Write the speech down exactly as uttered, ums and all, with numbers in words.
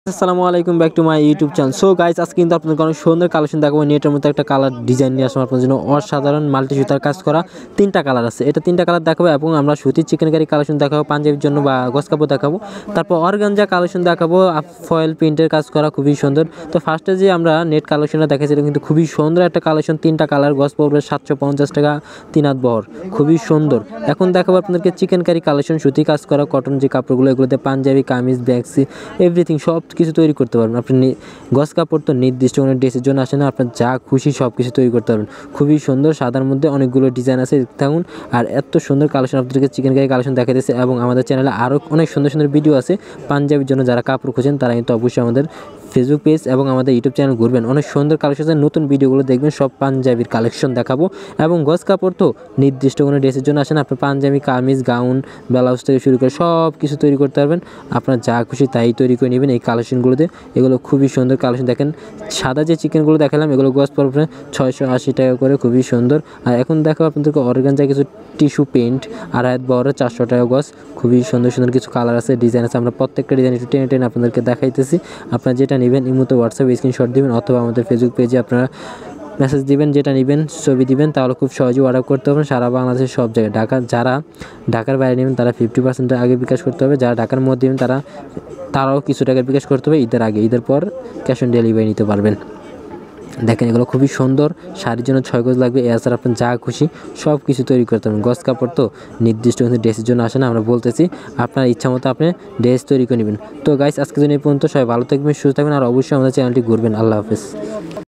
আসসালামু আলাইকুম back to my YouTube channel. So guys, আজকে কিন্তু আপনাদের অনেক সুন্দর কালেকশন দেখাবো। নেটের মধ্যে একটা কালার ডিজাইন নিয়ে আসলাম আপনাদের জন্য। অসাধারণ মাল্টি সুতার কাজ করা তিনটা কালার আছে, এটা তিনটা কালার দেখাবো এবং আমরা সুতির চিকেন কারি কালেকশন দেখাবো, পাঞ্জাবির জন্য বা গস কাপড় দেখাবো, তারপর অর্গানজা কালেকশন দেখাবো, ফয়েল প্রিন্টের কাজ করা খুবই সুন্দর। তো ফার্স্টে যে আমরা নেট কালেকশনটা দেখাচ্ছি এটা কিন্তু খুবই সুন্দর একটা কালেকশন, তিনটা কালার, গস পড়বে সাতশো পঞ্চাশ টাকা, তিন হাত বহর, খুবই সুন্দর। এখন দেখাবো আপনাদেরকে চিকেন কারি কালেকশন, সুতি কাজ করা কটন যে কাপড়গুলো, এগুলোতে পাঞ্জাবি, কামিজ, ব্যাগসি, এভরিথিং সব কিছু তৈরি করতে পারবেন আপনি। গস কাপড় তো নির্দিষ্ট কোনো ড্রেসের জন্য আসে না, আপনার যা খুশি সব কিছু তৈরি করতে পারবেন। খুবই সুন্দর, সাদার মধ্যে অনেকগুলো ডিজাইন আছে, থাকুন। আর এত সুন্দর কালেকশন আপনাদেরকে চিকেন কারি কালেকশন দেখা দিয়েছে এবং আমাদের চ্যানেলে আরও অনেক সুন্দর সুন্দর ভিডিও আছে পাঞ্জাবির জন্য। যারা কাপড় খোঁজেন তারা কিন্তু অবশ্যই আমাদের ফেসবুক পেজ এবং আমাদের ইউটিউব চ্যানেল ঘুরবেন, অনেক সুন্দর কালেকশন, নতুন ভিডিওগুলো দেখবেন, সব পাঞ্জাবির কালেকশন দেখাবো। এবং গস কাপড় তো নির্দিষ্ট কোনো ড্রেসের জন্য আসেন, আপনার পাঞ্জাবি, কামিজ, গাউন, ব্লাউজ থেকে শুরু করে সব কিছু তৈরি করতে পারবেন। আপনার যা খুশি তাই তৈরি করে নেবেন এই কালেকশনগুলোতে। এগুলো খুবই সুন্দর কালেকশন। দেখেন সাদা যে চিকেনগুলো দেখালাম এগুলো গস পড়বে ছয়শো আশি টাকা করে, খুবই সুন্দর। আর এখন দেখো আপনাদেরকে অর্গানজা কিছু টিস্যু প্রিন্ট, আর হাত বড় চারশো টাকা গস, খুবই সুন্দর সুন্দর কিছু কালার আছে, ডিজাইন আছে। আমরা প্রত্যেকটা ডিজাইন একটু টেনে টেনে আপনাদেরকে দেখাইতেছি। আপনারা যেটা নেবেন ইমোতে হোয়াটসঅ্যাপে স্ক্রিনশট দিবেন অথবা আমাদের ফেসবুক পেজে আপনারা মেসেজ দিবেন, যেটা নেবেন ছবি দিবেন, তাহলে খুব সহজেই অর্ডার করতে পারবেন সারা বাংলাদেশের সব জায়গায়। ঢাকা, যারা ঢাকার বাইরে নেবেন তারা ফিফটি পার্সেন্ট আগে বিকাশ করতে হবে, যারা ঢাকার মধ্যে নেবেন তারা তারাও কিছু টাকা বিকাশ করতে হবে ঈদের আগে, ঈদের পর ক্যাশ অন ডেলিভারি নিতে পারবেন। দেখেন এগুলো খুবই সুন্দর, শাড়ির জন্য ছয় গজ লাগবে, এছাড়া আপনার যা খুশি সব কিছু তৈরি করতে পারবেন। গস কাপড় তো নির্দিষ্ট কিন্তু ড্রেসের জন্য আসে না, আমরা বলতেছি আপনার ইচ্ছা মতো আপনি ড্রেস তৈরি করে নেবেন। তো গাইস, আজকের জন্য এই পর্যন্ত, সবাই ভালো থাকবেন, সুস্থ থাকবেন, আর অবশ্যই আমাদের চ্যানেলটি ঘুরবেন। আল্লাহ হাফেজ।